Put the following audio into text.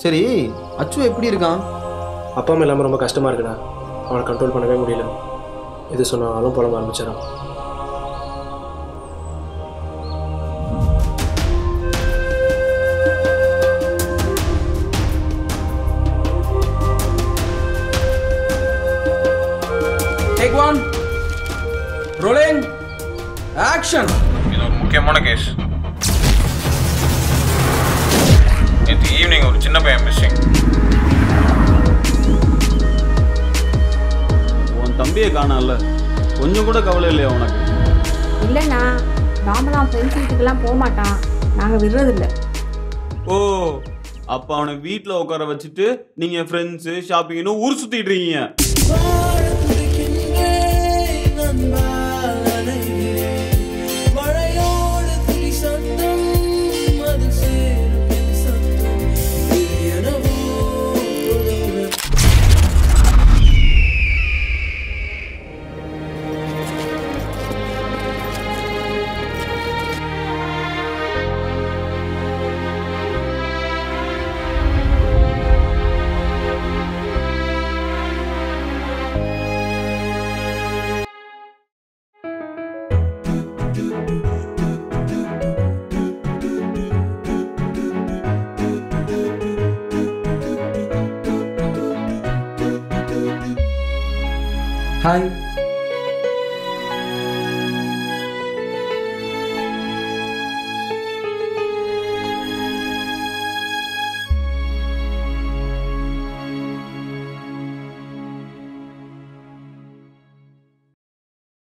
சரி அச்சு எப்படி இருக்கான்? அப்பா அம்மா இல்லாமல் ரொம்ப கஷ்டமாக இருக்குடா. அவனை கண்ட்ரோல் பண்ணவே முடியல. எது சொன்னாலும் புலம்ப ஆரம்பிச்சிடான். Take one. Rolling. Action. இது ஒரு முக்கியமான கேஸ். நேற்று ஈவினிங் ஒரு சின்ன பையன் மிஸ்ஸிங். உன் தம்பியை காணல, கொஞ்சம் கூட கவலை இல்லையா உனக்கு? இல்லைண்ணா, நாமளாம் ஃப்ரெண்ட்ஸ் வீட்டுக்கெல்லாம் போக மாட்டான், நாங்கள் விடுறதில்ல. ஓ, அப்போ அவனை வீட்டில் உட்கார வச்சுட்டு நீங்கள் ஃப்ரெண்ட்ஸு ஷாப்பிங்னு ஊர் சுற்றிட்டு இருக்கீங்க. Hi.